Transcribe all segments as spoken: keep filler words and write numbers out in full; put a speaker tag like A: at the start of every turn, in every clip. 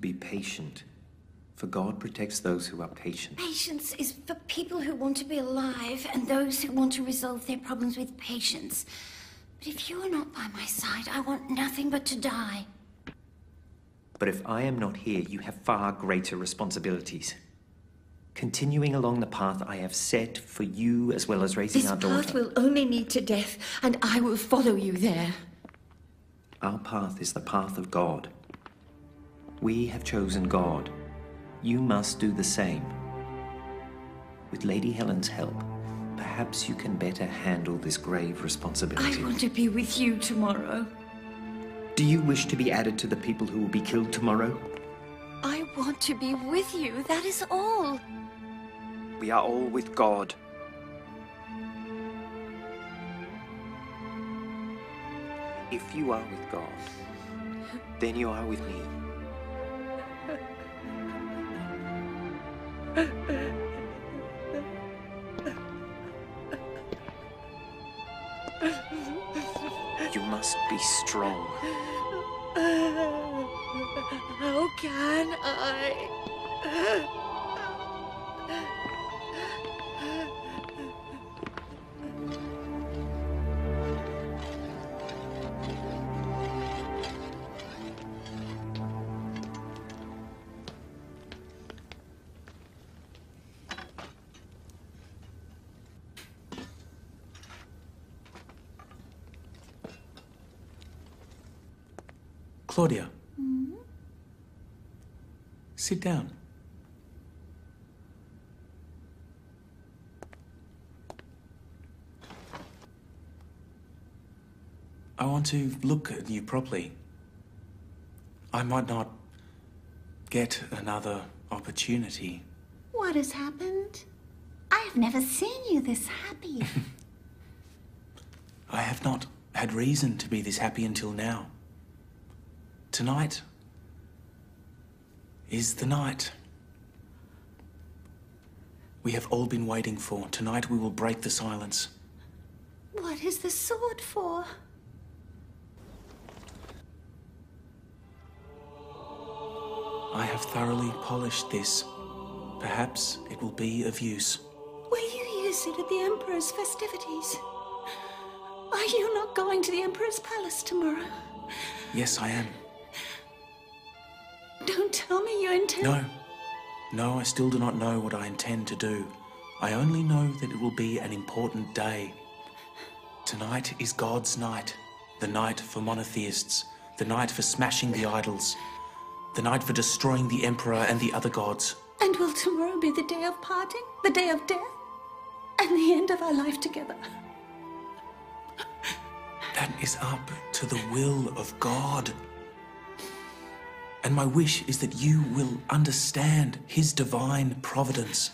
A: Be patient, for God protects those who are patient.
B: Patience is for people who want to be alive and those who want to resolve their problems with patience. But if you are not by my side, I want nothing but to die.
A: But if I am not here, you have far greater responsibilities. Continuing along the path I have set for you as well as raising
B: this
A: our daughter.
B: This path will only lead to death, and I will follow you there.
A: Our path is the path of God. We have chosen God. You must do the same. With Lady Helen's help, perhaps you can better handle this grave responsibility.
B: I want to be with you tomorrow.
A: Do you wish to be added to the people who will be killed tomorrow?
B: I want to be with you, that is all.
A: We are all with God. If you are with God, then you are with me. You must be strong.
B: How can I?
C: Claudia.
B: Mm-hmm.
C: Sit down. I want to look at you properly. I might not get another opportunity.
B: What has happened? I have never seen you this happy.
C: I have not had reason to be this happy until now. Tonight is the night we have all been waiting for. Tonight we will break the silence.
B: What is the sword for?
C: I have thoroughly polished this. Perhaps it will be of use.
B: Will you use it at the Emperor's festivities? Are you not going to the Emperor's palace tomorrow?
C: Yes, I am.
B: Don't tell me you intend...
C: No. No, I still do not know what I intend to do. I only know that it will be an important day. Tonight is God's night. The night for monotheists. The night for smashing the idols. The night for destroying the Emperor and the other gods.
B: And will tomorrow be the day of parting? The day of death? And the end of our life together?
C: That is up to the will of God. And my wish is that you will understand His divine providence.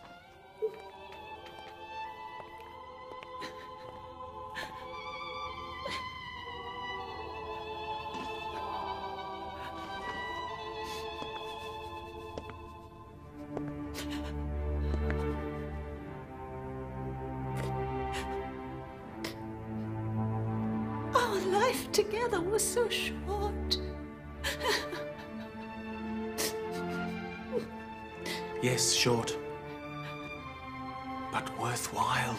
B: Our life together was so short.
C: Yes, short, but worthwhile.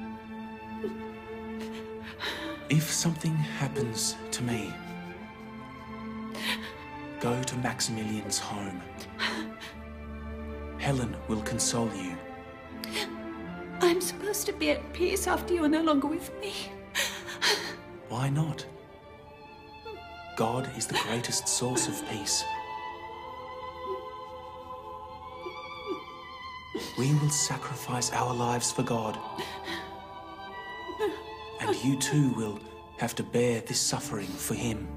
C: If something happens to me, go to Maximilian's home. Helen will console you.
B: I'm supposed to be at peace after you are no longer with me.
C: Why not? God is the greatest source of peace. We will sacrifice our lives for God. And you too will have to bear this suffering for Him.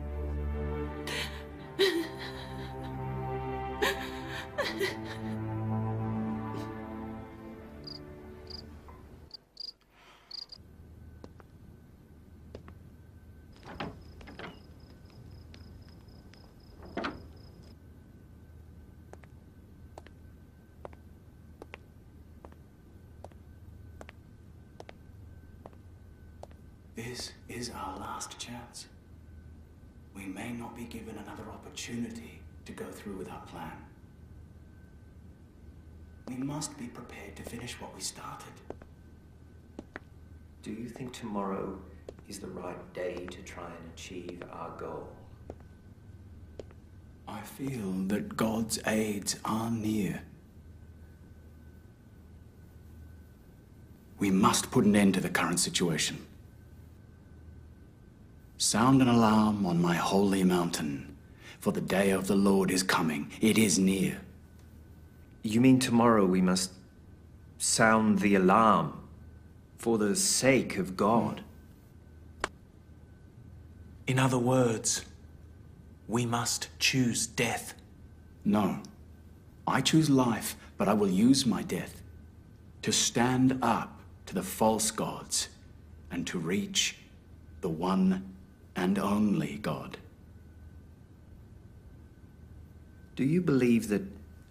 D: This is our last chance. We may not be given another opportunity to go through with our plan. We must be prepared to finish what we started.
A: Do you think tomorrow is the right day to try and achieve our goal?
D: I feel that God's aids are near. We must put an end to the current situation. Sound an alarm on my holy mountain, for the day of the Lord is coming. It is near.
A: You mean tomorrow we must sound the alarm for the sake of God?
C: In other words, we must choose death.
D: No. I choose life, but I will use my death to stand up to the false gods and to reach the one and only God.
A: Do you believe that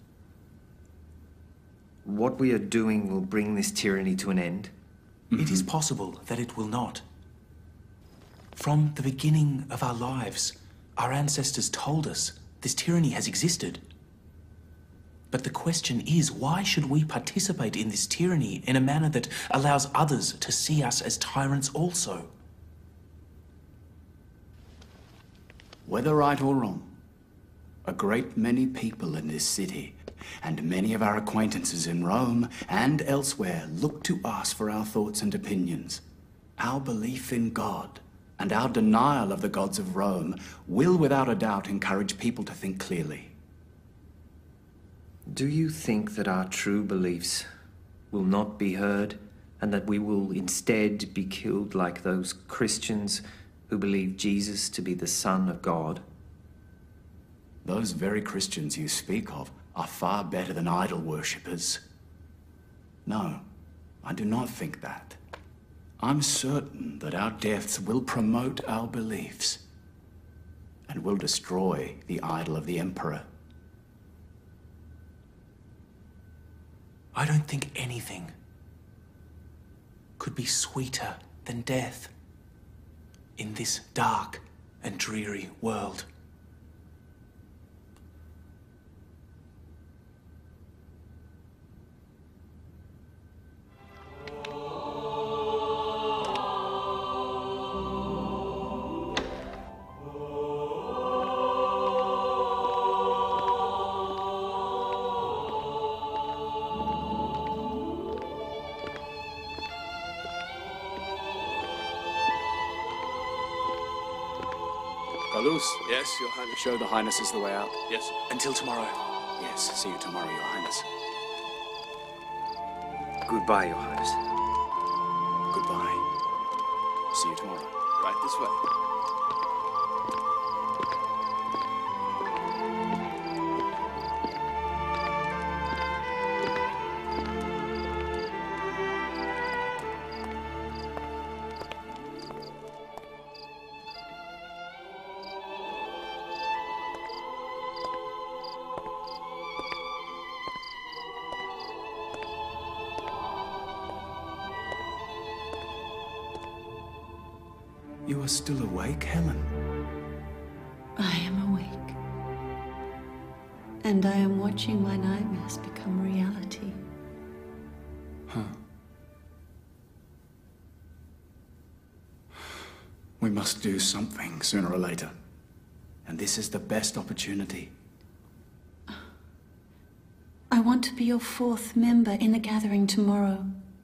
A: what we are doing will bring this tyranny to an end?
C: Mm-hmm. It is possible that it will not. From the beginning of our lives, our ancestors told us this tyranny has existed. But the question is, why should we participate in this tyranny in a manner that allows others to see us as tyrants also?
D: Whether right or wrong, a great many people in this city and many of our acquaintances in Rome and elsewhere look to us for our thoughts and opinions. Our belief in God and our denial of the gods of Rome will without a doubt encourage people to think clearly.
A: Do you think that our true beliefs will not be heard, and that we will instead be killed like those Christians who believe Jesus to be the Son of God?
D: Those very Christians you speak of are far better than idol worshippers. No, I do not think that. I'm certain that our deaths will promote our beliefs and will destroy the idol of the Emperor.
C: I don't think anything could be sweeter than death in this dark and dreary world.
D: Yes, Your Highness. Show the Highnesses the way out.
C: Yes, until tomorrow.
D: Yes, see you tomorrow, Your Highness.
A: Goodbye, Your Highness.
D: Goodbye. See you tomorrow.
E: Right this way.
D: You are still awake, Helen?
F: I am awake. And I am watching my nightmares become reality.
D: Huh. We must do something sooner or later. And this is the best opportunity.
F: I want to be your fourth member in the gathering tomorrow.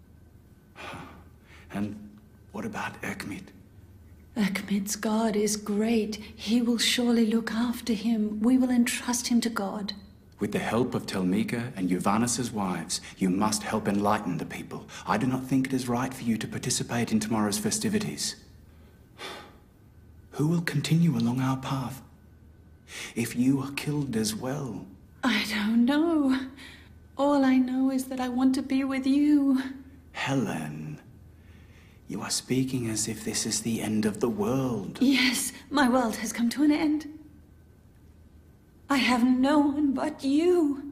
D: And what about Erkmit?
F: Erkmit's God is great. He will surely look after him. We will entrust him to God.
D: With the help of Telmika and Yuvanus' wives, you must help enlighten the people. I do not think it is right for you to participate in tomorrow's festivities. Who will continue along our path if you are killed as well?
F: I don't know. All I know is that I want to be with you.
D: Helen, you are speaking as if this is the end of the world.
F: Yes, my world has come to an end. I have no one but you.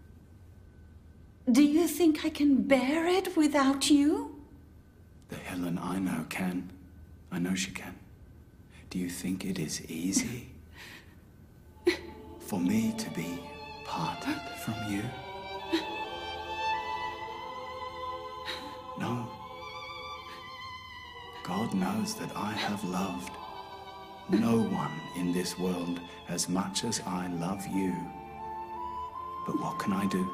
F: Do you think I can bear it without you?
D: The Helen I know can. I know she can. Do you think it is easy? for me to be parted from you? No. God knows that I have loved no one in this world as much as I love you. But what can I do?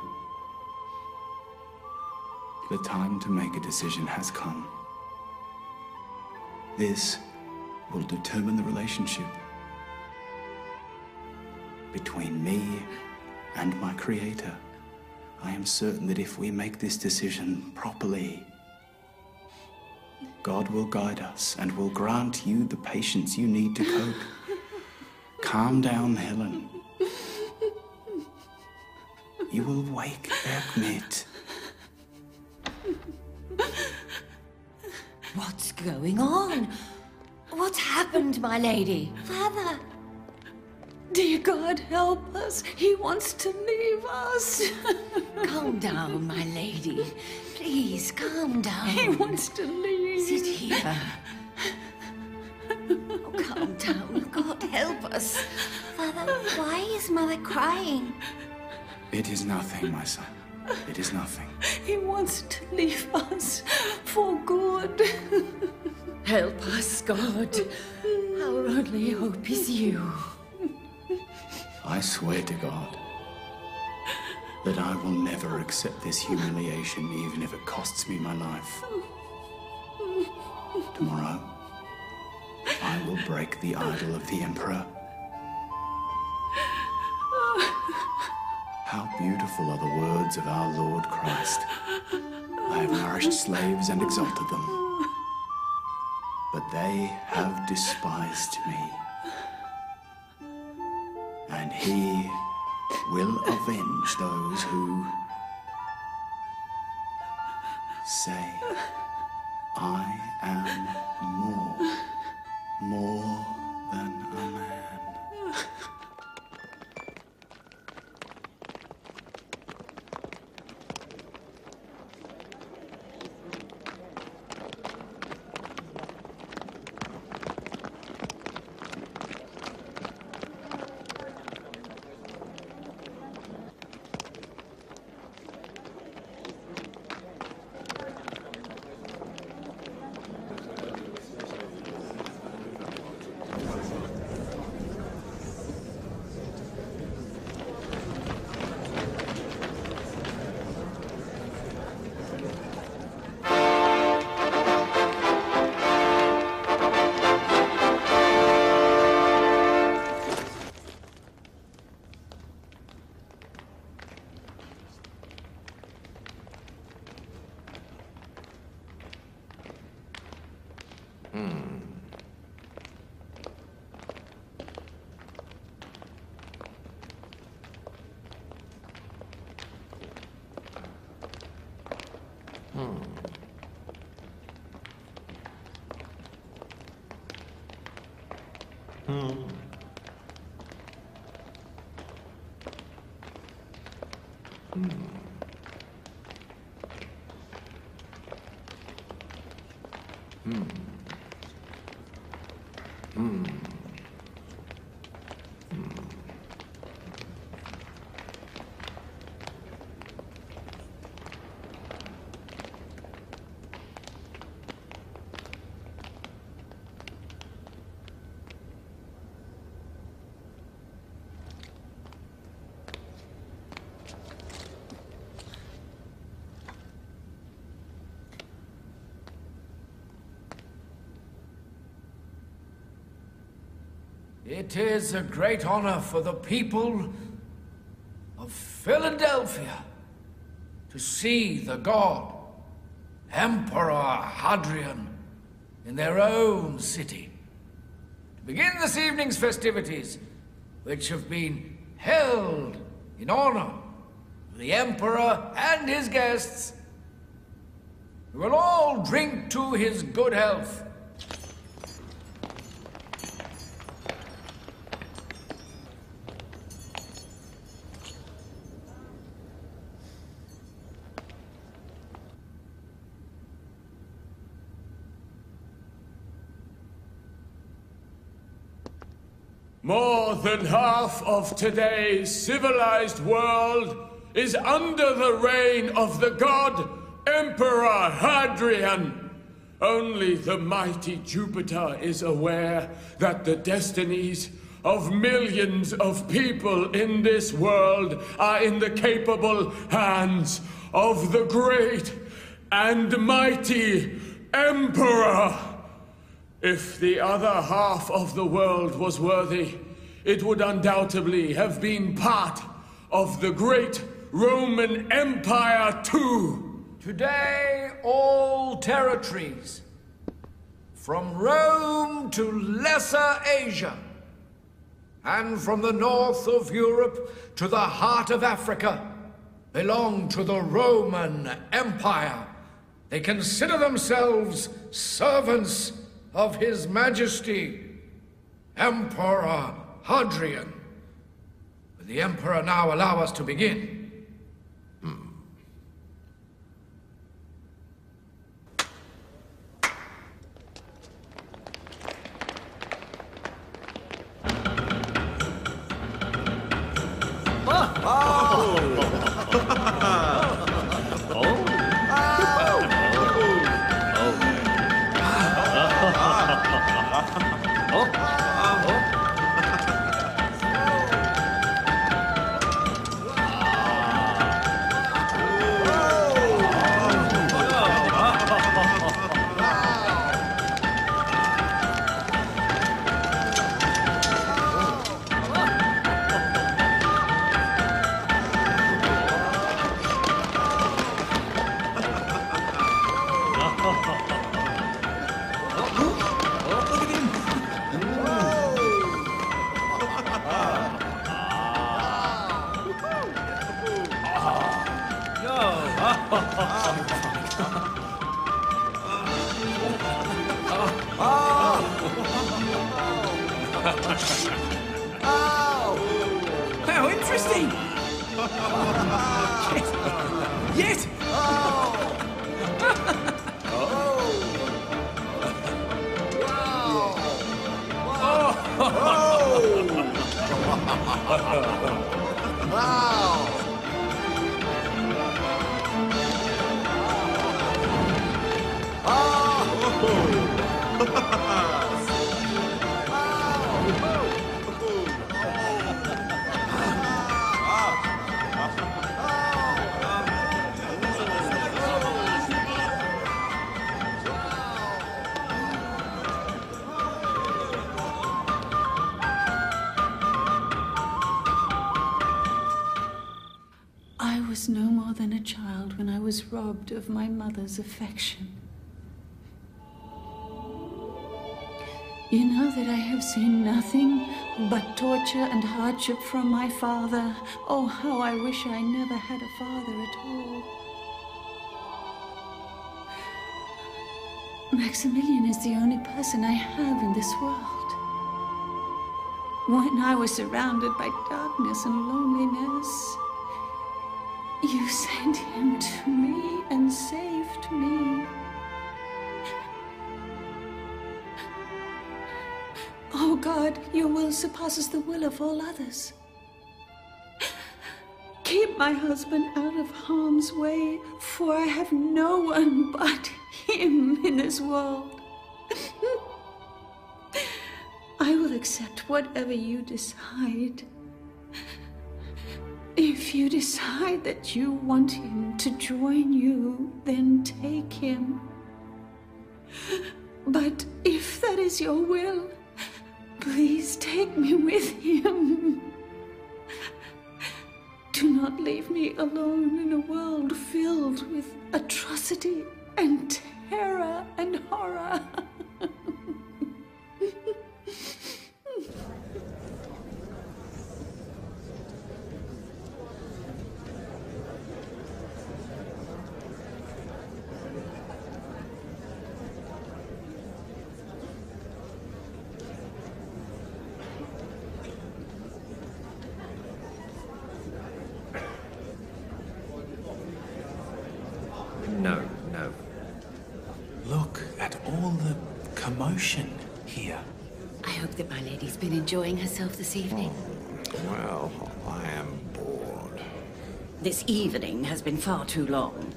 D: The time to make a decision has come. This will determine the relationship between me and my Creator. I am certain that if we make this decision properly, God will guide us and will grant you the patience you need to cope. Calm down, Helen. You will wake Erkmit.
B: What's going on? What's happened, my lady? Father!
F: Dear God, help us. He wants to leave us.
B: Calm down, my lady. Please, calm down.
F: He wants to leave.
B: Sit here. Oh, calm down. God, help us. Father, why is Mother crying?
D: It is nothing, my son. It is nothing.
F: He wants to leave us for good.
B: Help us, God. Our only hope is you.
D: I swear to God that I will never accept this humiliation, even if it costs me my life. Tomorrow, I will break the idol of the Emperor. How beautiful are the words of our Lord Christ. I have nourished slaves and exalted them, but they have despised me. And he will avenge those who say, I am more, more than a man.
E: It is a great honor for the people of Philadelphia to see the god, Emperor Hadrian, in their own city. To begin this evening's festivities, which have been held in honor of the Emperor and his guests, we will all drink to his good health.
G: More than half of today's civilized world is under the reign of the god Emperor Hadrian. Only the mighty Jupiter is aware that the destinies of millions of people in this world are in the capable hands of the great and mighty Emperor. If the other half of the world was worthy, it would undoubtedly have been part of the great Roman Empire too.
E: Today, all territories, from Rome to Lesser Asia, and from the north of Europe to the heart of Africa, belong to the Roman Empire. They consider themselves servants of His Majesty, Emperor Hadrian. Will the Emperor now allow us to begin?
A: Hmm.
C: How interesting! Yes!
F: I was no more than a child when I was robbed of my mother's affection. You know that I have seen nothing but torture and hardship from my father. Oh, how I wish I never had a father at all. Maximilian is the only person I have in this world. When I was surrounded by darkness and loneliness, you sent him to me and saved me. Oh God, your will surpasses the will of all others. Keep my husband out of harm's way, for I have no one but him in this world. I will accept whatever you decide. If you decide that you want him to join you, then take him. But if that is your will, please take me with him. Do not leave me alone in a world filled with atrocity and terror and horror.
A: No, no.
C: Look at all the commotion here.
B: I hope
F: that my lady's been enjoying herself this evening.
H: Well, I am bored.
F: This evening has been far too long.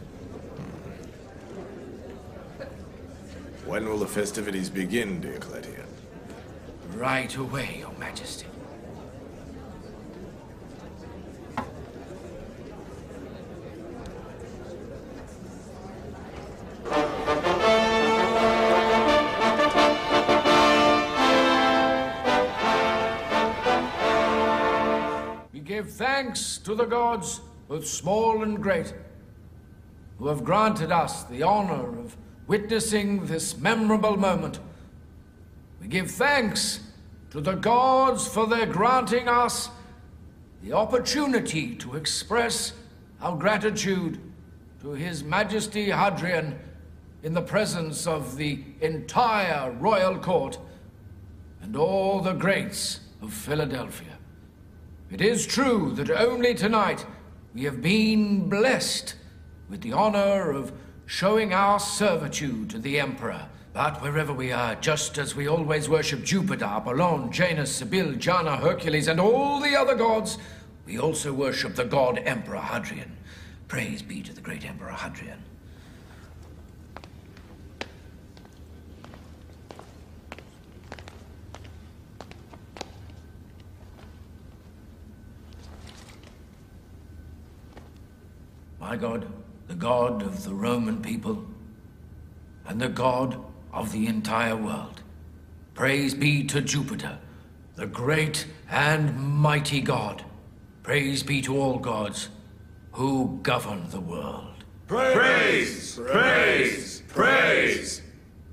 H: When will the festivities begin, dear Cletian?
E: Right away, Your Majesty. We give thanks to the gods, both small and great, who have granted us the honor of witnessing this memorable moment. We give thanks to the gods for their granting us the opportunity to express our gratitude to His Majesty Hadrian in the presence of the entire royal court and all the greats of Philadelphia. It is true that only tonight we have been blessed with the honor of showing our servitude to the Emperor. But wherever we are, just as we always worship Jupiter, Apollon, Janus, Sibyl, Jana, Hercules, and all the other gods, we also worship the god Emperor Hadrian. Praise be to the great Emperor Hadrian. My God, the God of the Roman people, and the God of the entire world. Praise be to Jupiter, the great and mighty God. Praise be to all gods who govern the world.
G: Praise! Praise! Praise!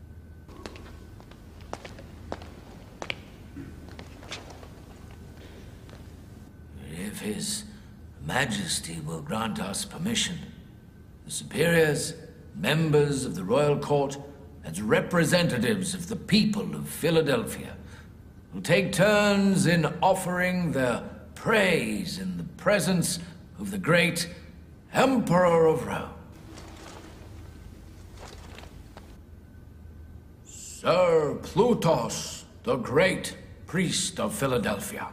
E: If His Majesty will grant us permission, the superiors, members of the royal court, as representatives of the people of Philadelphia, will take turns in offering their praise in the presence of the great Emperor of Rome. Sir Plutus, the great priest of Philadelphia.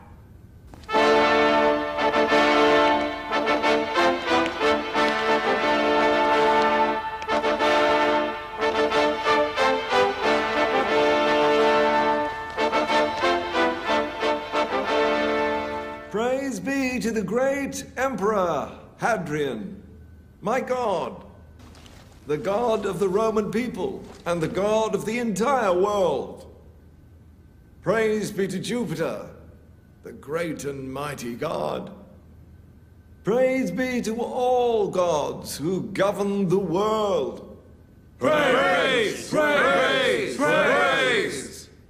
I: Praise be to the great Emperor Hadrian, my God, the God of the Roman people and the God of the entire world. Praise be to Jupiter, the great and mighty God. Praise be to all gods who govern the world.
G: Praise! Praise! Praise! Praise! Praise!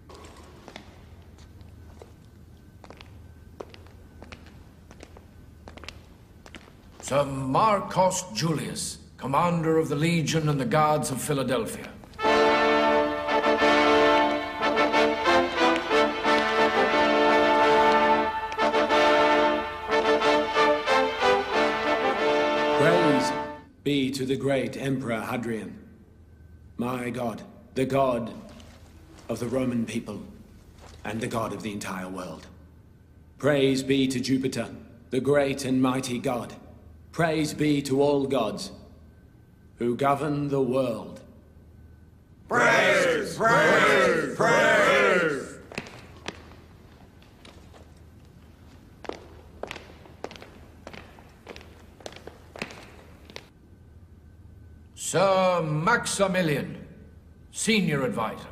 E: Sir Marcus Julius, commander of the Legion and the Guards of Philadelphia.
J: Praise be to the great Emperor Hadrian, my God, the God of the Roman people and the God of the entire world. Praise be to Jupiter, the great and mighty God. Praise be to all gods who govern the world.
G: Praise! Praise! Praise!
E: Sir Maximilian, senior advisor.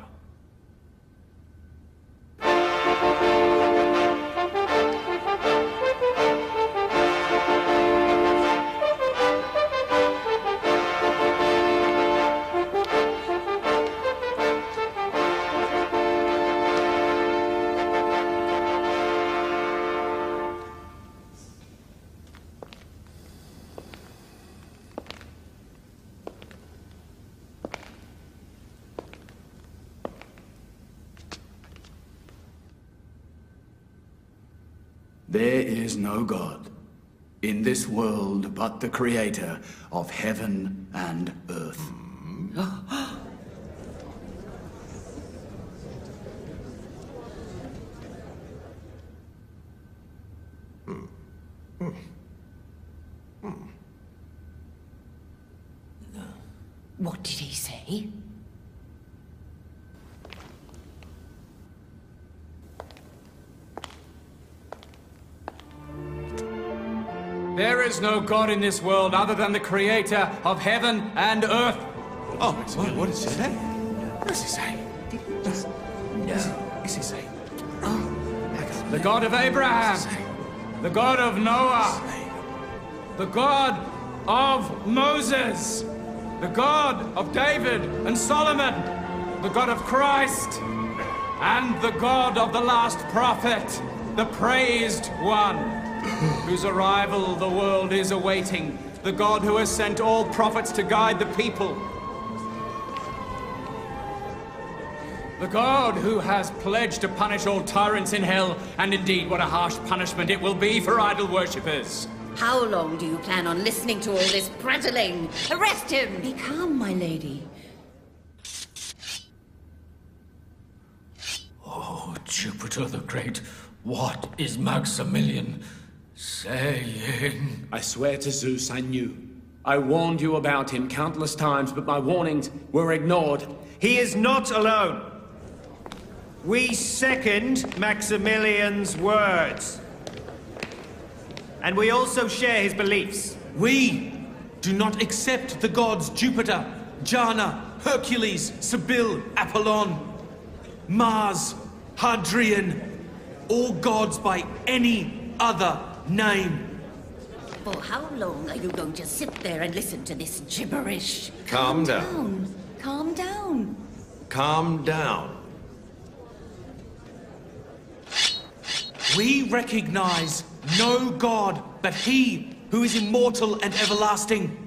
D: There is no God in this world but the Creator of heaven and earth.
I: Hmm. Hmm.
K: What did he say?
L: There is no God in this world other than the creator of heaven and earth.
C: Oh, what, what does he say? What does he say?
L: No.
C: What does he say? Oh,
L: the God of Abraham, the God of Noah, the God of Moses, the God of David and Solomon, the God of Christ, and the God of the last prophet, the praised one, whose arrival the world is awaiting, the God who has sent all prophets to guide the people, the God who has pledged to punish all tyrants in hell, and indeed what a harsh punishment it will be for idol worshippers.
K: How long do you plan on listening to all this prattling? Arrest him!
F: Be calm, my lady.
E: Oh, Jupiter the Great, what is Maximilian saying?
J: I swear to Zeus I knew. I warned you about him countless times, but my warnings were ignored.
A: He is not alone. We second Maximilian's words. And we also share his beliefs.
C: We do not accept the gods Jupiter, Jana, Hercules, Sibyl, Apollon, Mars, Hadrian, all gods by any other name.
K: For how long are you going to sit there and listen to this gibberish?
I: Calm down.
F: Down. Calm down.
I: Calm down.
C: We recognize no god but he who is immortal and everlasting.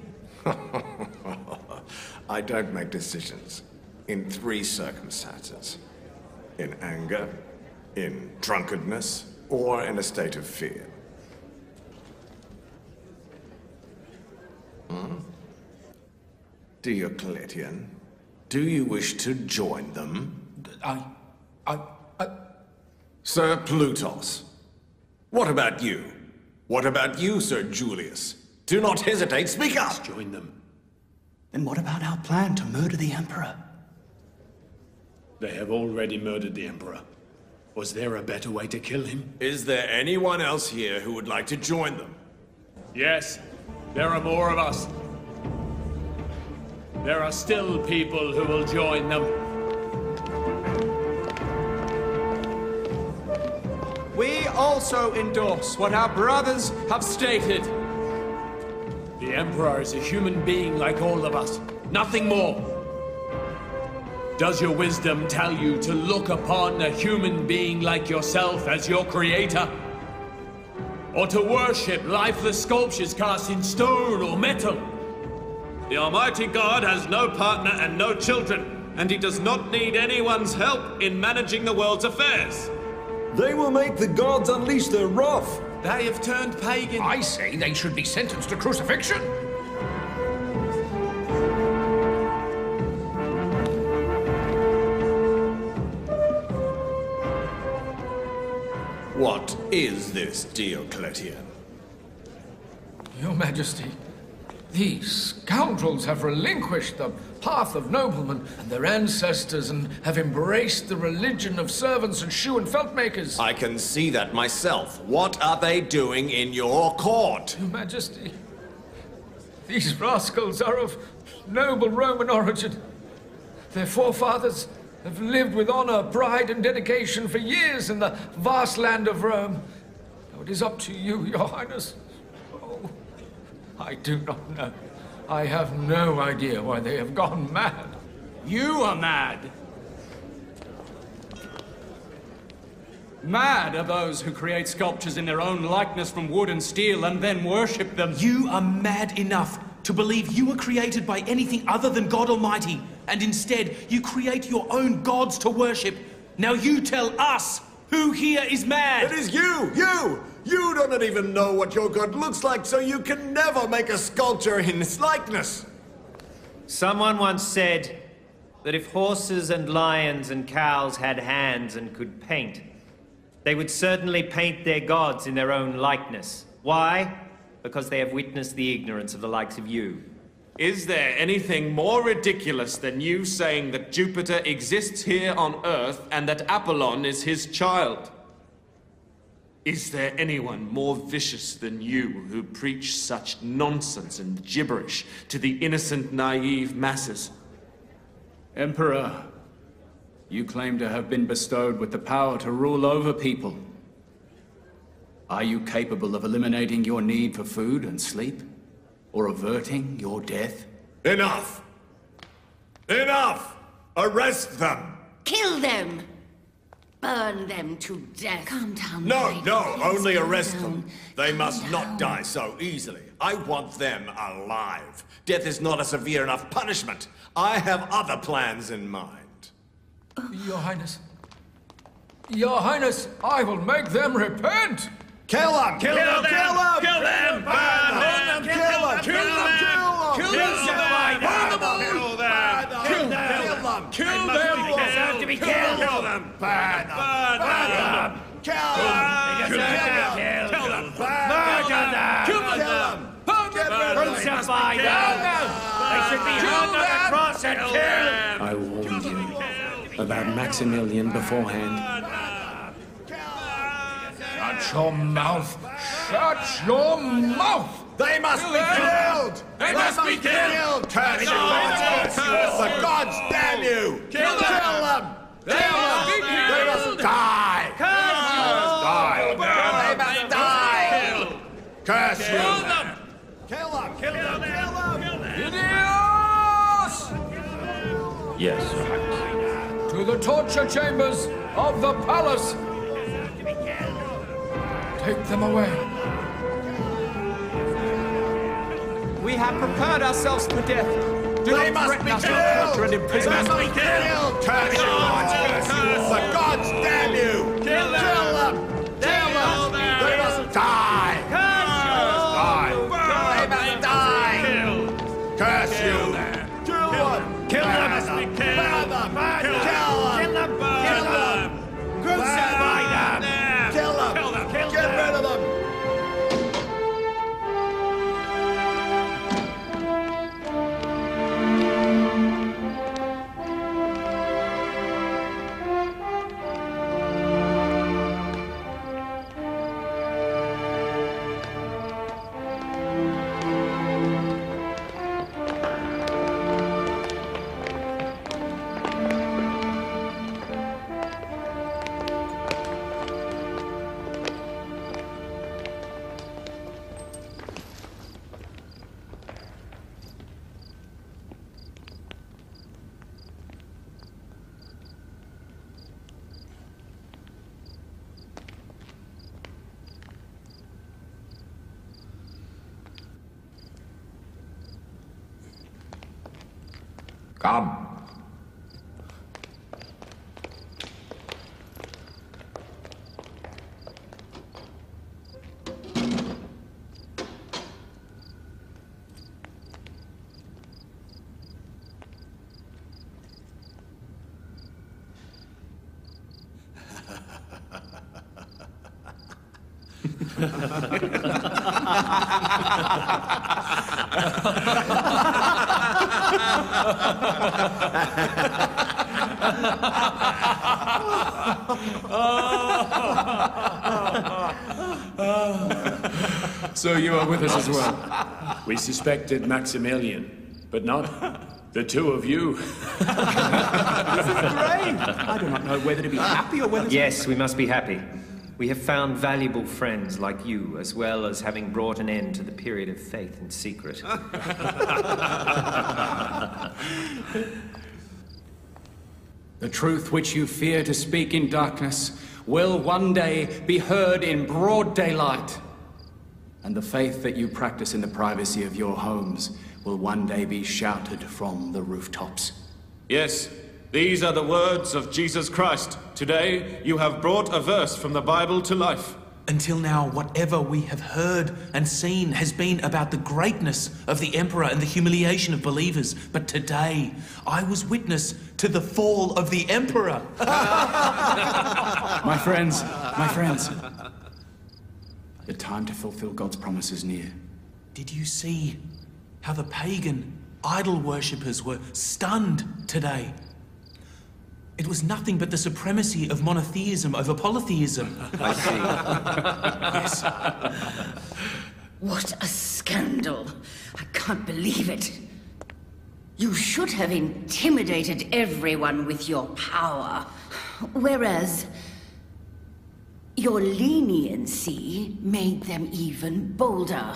I: I don't make decisions in three circumstances. In anger, in drunkenness, or in a state of fear. Hmm? Diocletian, do you wish to join them?
E: I... I... I...
I: Sir Plutus, what about you? What about you, Sir Julius? Do not hesitate, speak up!
J: Let's join them.
D: Then what about our plan to murder the Emperor?
J: They have already murdered the Emperor. Was there a better way to kill him?
I: Is there anyone else here who would like to join them?
G: Yes, there are more of us. There are still people who will join them.
L: We also endorse what our brothers have stated.
C: The Emperor is a human being like all of us, nothing more. Does your wisdom tell you to look upon a human being like yourself as your creator? Or to worship lifeless sculptures cast in stone or metal?
M: The Almighty God has no partner and no children, and he does not need anyone's help in managing the world's affairs.
I: They will make the gods unleash their wrath.
C: They have turned pagan.
E: I say they should be sentenced to crucifixion.
I: What is this, Diocletian?
E: Your Majesty, these scoundrels have relinquished the path of noblemen and their ancestors and have embraced the religion of servants and shoe and felt makers.
I: I can see that myself. What are they doing in your court?
E: Your Majesty, these rascals are of noble Roman origin. Their forefathers have lived with honor, pride, and dedication for years in the vast land of Rome. Now it is up to you, Your Highness. Oh, I do not know. I have no idea why they have gone mad.
L: You are mad. Mad are those who create sculptures in their own likeness from wood and steel and then worship them.
C: You are mad enough to believe you were created by anything other than God Almighty, and instead you create your own gods to worship. Now you tell us who here is mad.
I: It is you! You! You do not even know what your god looks like, so you can never make a sculpture in his likeness!
A: Someone once said that if horses and lions and cows had hands and could paint, they would certainly paint their gods in their own likeness. Why? Because they have witnessed the ignorance of the likes of you.
M: Is there anything more ridiculous than you saying that Jupiter exists here on Earth and that Apollon is his child? Is there anyone more vicious than you who preach such nonsense and gibberish to the innocent, naive masses?
D: Emperor, you claim to have been bestowed with the power to rule over people. Are you capable of eliminating your need for food and sleep? Or averting your death?
G: Enough! Enough! Arrest them!
K: Kill them! Burn them to death.
B: Calm down.
G: No,
B: lady.
G: no,
B: Please
G: only
B: calm
G: arrest
B: down.
G: them. They
B: Calm
G: must
B: down.
G: not die so easily. I want them alive. Death is not a severe enough punishment. I have other plans in mind.
E: Your Highness. Your Highness, I will make them repent!
G: Kill them! Kill,
M: Kill
G: them!
M: them!
G: Kill them!
M: Kill them! Burn them!
G: Kill them! Kill them! Kill them! Kill them!
M: Kill them!
G: Kill them!
M: Kill
G: Kill
M: them!
G: them!
M: They deserve to be killed! Kill them!
G: Burn them!
M: Burn them!
G: Kill them!
M: Kill them! Kill them! Murder them!
G: Kill them!
M: Crucify them! They should be hung on the cross and killed!
J: I warned you about Maximilian beforehand.
E: Shut your mouth! Shut your mouth!
G: They must be killed!
M: They must be killed!
G: Curse you!
M: No,
G: Curse you! The gods damn you!
M: Kill them!
G: Kill them!
M: They must be
G: They must
M: killed!
G: die!
M: Curse
G: They must die! They must die! Curse you!
M: Kill them!
G: Kill them! Kill them! Kill them!
E: Idiots!
A: Yes, Your Highness.
E: To the torture chambers of the palace! Take them away.
L: We have prepared ourselves for death. Do
G: They
L: not
G: must
L: threaten
G: be
L: us with
G: killed!
L: torture and
G: They
L: imprisonment.
G: must be killed! Curse you! Curse you! The gods damn you!
M: Kill them!
G: Kill them! Kill them! They must die! Die! They must die! Curse you! Kill them! Kill them! Burn them! Burn them! Kill them! Kill them! Kill them! Crucify them! Kill them! Kill them! Get rid of them!
I: Come.
J: So you are with us as well. We suspected Maximilian, but not the two of you.
D: This is great! I do not know whether to be happy or whether to...
A: Yes, we must be happy. We have found valuable friends like you, as well as having brought an end to the period of faith in secret.
D: The truth which you fear to speak in darkness will one day be heard in broad daylight. And the faith that you practice in the privacy of your homes will one day be shouted from the rooftops.
M: Yes, these are the words of Jesus Christ. Today, you have brought a verse from the Bible to life.
C: Until now, whatever we have heard and seen has been about the greatness of the Emperor and the humiliation of believers. But today, I was witness to the fall of the Emperor.
D: My friends, my friends, The time to fulfill God's promise is near.
C: Did you see how the pagan idol worshippers were stunned today? It was nothing but the supremacy of monotheism over polytheism.
A: I see.
C: Yes.
K: What a scandal. I can't believe it. You should have intimidated everyone with your power. Whereas, your leniency made them even bolder.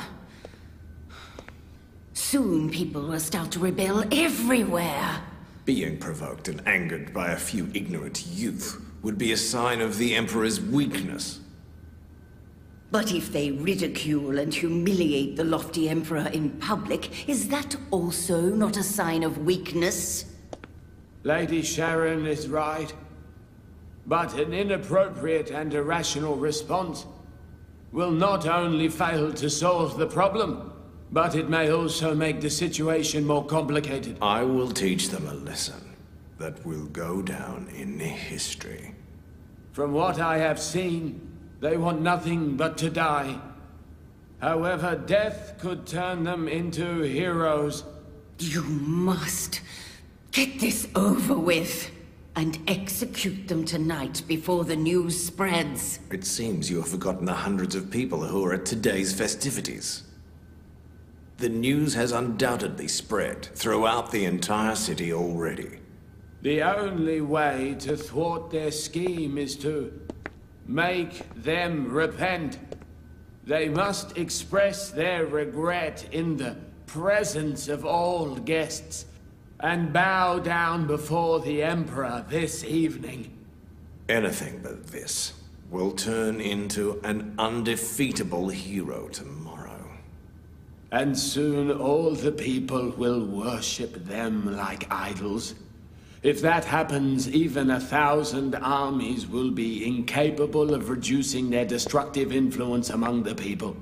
K: Soon people will start to rebel everywhere.
I: Being provoked and angered by a few ignorant youth would be a sign of the Emperor's weakness.
K: But if they ridicule and humiliate the lofty Emperor in public, is that also not a sign of weakness?
J: Lady Sharon is right. But an inappropriate and irrational response will not only fail to solve the problem, but it may also make the situation more complicated.
I: I will teach them a lesson that will go down in history.
J: From what I have seen, they want nothing but to die. However, death could turn them into heroes.
K: You must get this over with and execute them tonight before the news spreads.
I: It seems you have forgotten the hundreds of people who are at today's festivities. The news has undoubtedly spread throughout the entire city already.
J: The only way to thwart their scheme is to make them repent. They must express their regret in the presence of all guests and bow down before the Emperor this evening.
I: Anything but this will turn into an undefeatable hero tomorrow.
J: And soon all the people will worship them like idols. If that happens, even a thousand armies will be incapable of reducing their destructive influence among the people.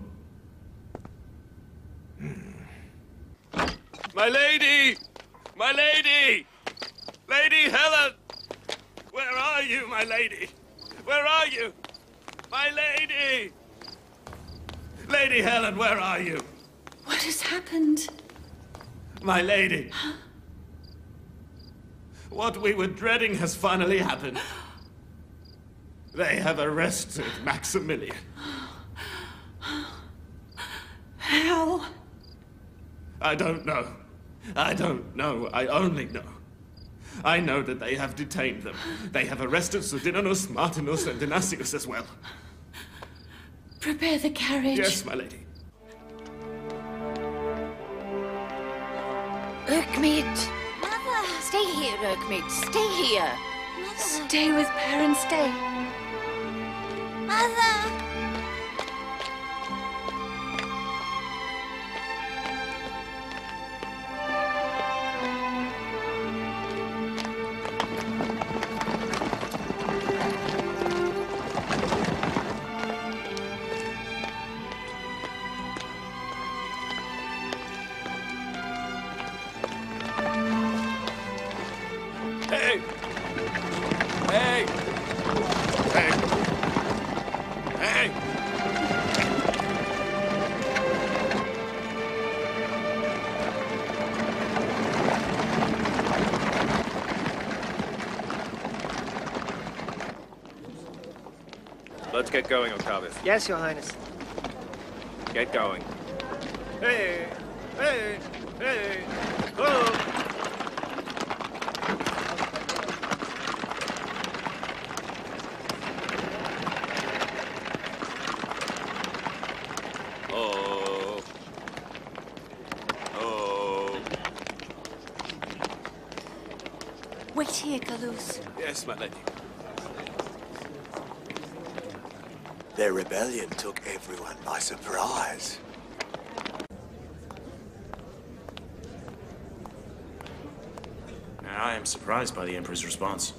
M: Hmm. My lady! My lady! Lady Helen! Where are you, my lady? Where are you? My lady! Lady Helen, where are you?
F: What has happened?
M: My lady! What we were dreading has finally happened. They have arrested Maximilian.
F: How?
M: I don't know. I don't know. I only know. I know that they have detained them. They have arrested Sudinanus, Martinus, and Dinasius as well.
F: Prepare the carriage.
M: Yes, my lady.
B: Urkmid! Mother! Stay here, Urkmid. Stay here. Mother.
F: Stay with parents. Stay.
B: Mother!
N: Let's get going, Kaveh.
A: Yes, Your Highness.
N: Get going.
M: Hey! Hey! Hey! Oh! Oh! Oh!
F: Wait here, Galus.
M: Yes, my lady.
O: Their rebellion took everyone by surprise.
C: I am surprised by the Emperor's response.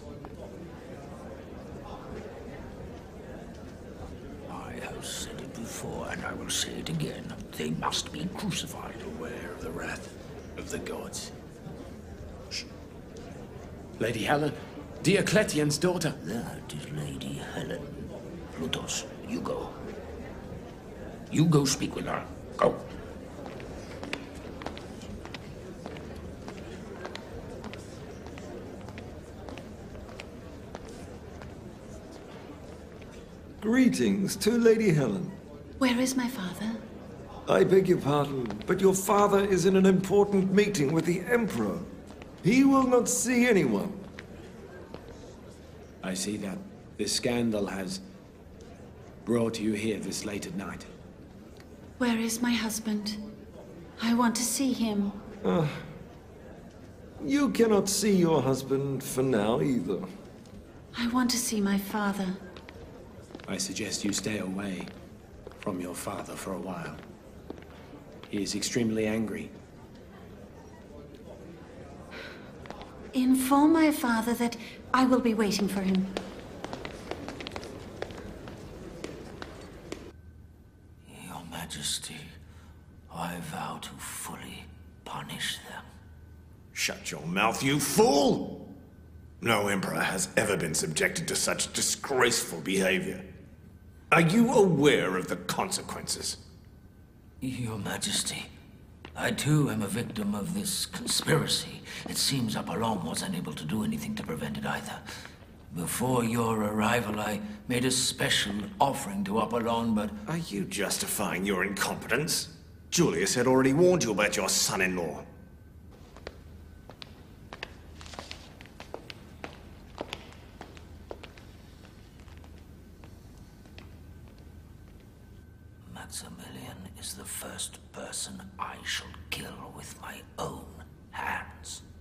E: I have said it before, and I will say it again. They must be crucified, aware of the wrath of the gods.
J: Shh. Lady Helen, Diocletian's daughter.
E: That is Lady Helen. Plutus, you go. You go speak with her. Go.
I: Greetings to Lady Helen.
F: Where is my father?
I: I beg your pardon, but your father is in an important meeting with the Emperor. He will not see anyone.
J: I see that this scandal has brought you here this late at night.
F: Where is my husband? I want to see him.
I: Uh, you cannot see your husband for now either.
F: I want to see my father.
J: I suggest you stay away from your father for a while. He is extremely angry.
F: Inform my father that I will be waiting for him.
E: Your Majesty, I vow to fully punish them.
H: Shut your mouth, you fool! No emperor has ever been subjected to such disgraceful behavior. Are you aware of the consequences?
E: Your Majesty, I too am a victim of this conspiracy. It seems Apollon wasn't able to do anything to prevent it either. Before your arrival, I made a special offering to Apollon, but...
H: Are you justifying your incompetence? Julius had already warned you about your son-in-law.
E: Maximilian is the first person I shall kill with my own hands.